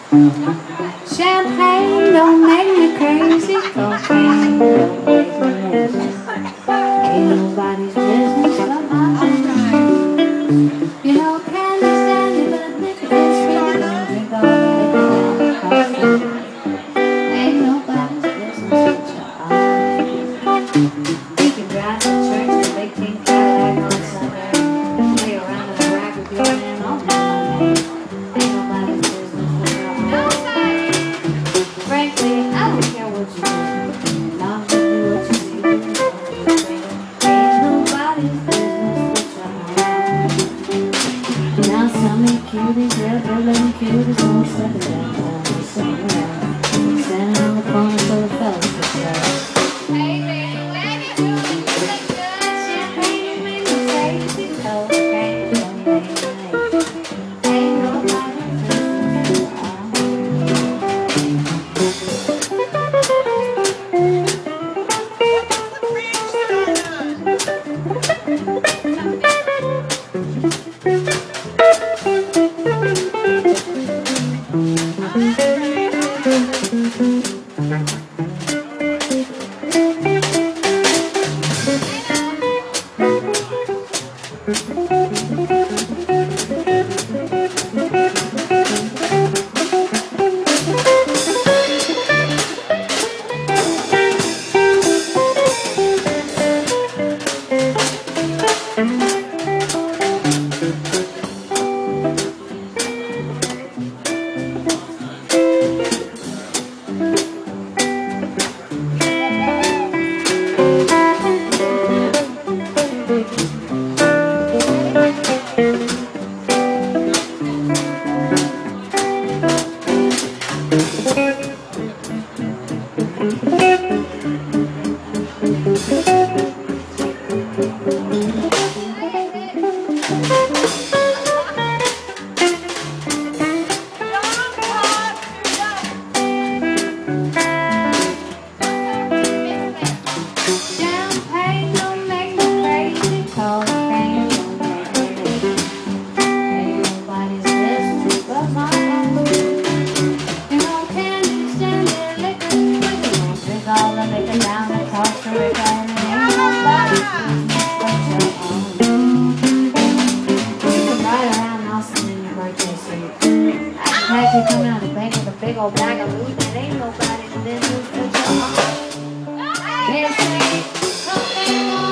Champagne don't make me crazy, cocaine don't make me lazy. Ain't nobody's business but mine. You know, can't stand it, but liquor is sweet. Don't drink all the liquor down the coffee. Ain't nobody's business but your own. You can drive to church in a big pink Cadillac on Sunday. Play around in the rack with your man on Monday. Ain't nobody's business but your own. Frankly, I don't care what you do. Long as you do what you see. Ain't nobody's business but your own. Now some ain't cuties, they're little cuties, won't set it down. Standing on the corner so the fellas can tell. Hey baby, when you do it, you look good. Champagne make me crazy, cocaine don't make me lazy. Ain't nobody's business but your own. Champagne don't make me crazy, cocaine don't make me lazy. Ain't nobody's business but my own. You know, can't stand it, liquor, liquor. Won't drink all the liquor down the Costa Rica. And ain't nobody's business but your own. You can ride around Austin in your birthday suit. I can have you come out of the bank with a big old bag of loot. That ain't nobody's business but your own. Can't say something